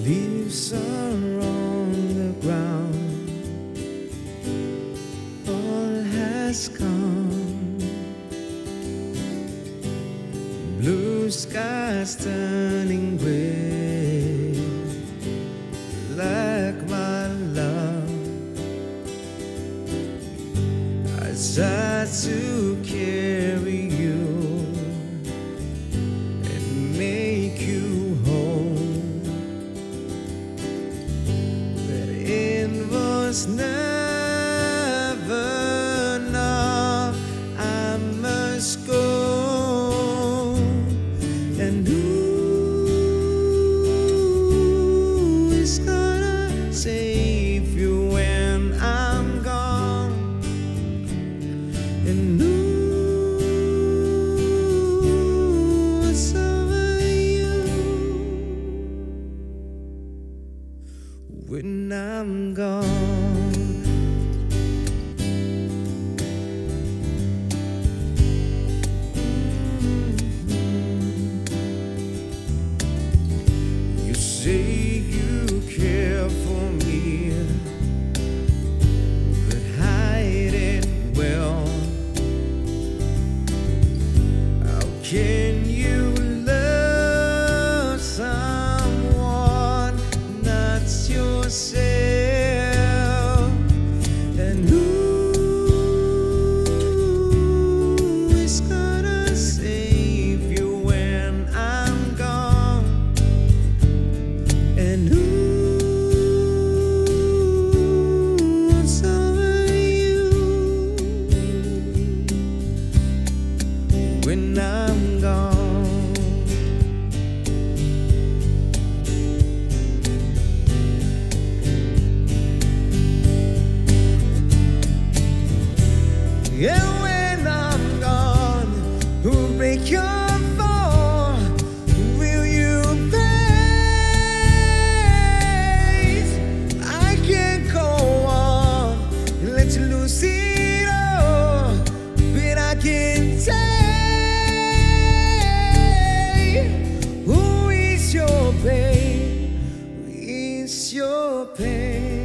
Leaves are on the ground, all has come. Blue skies turning gray, like my love. I tried to carry you and make you whole, but it was never enough. I must go. And who is gonna save you when I'm gone? And who's over you when I'm gone? You say you care for me, but hide it well. How can you love someone not yourself? And who is gonna save you when I'm gone? And who's over you when I'm gone? Yeah, when I'm gone, who'll break your fall? Will you face? I can't go on and let you lose it all, but I can say, who is your pain? Who is your pain?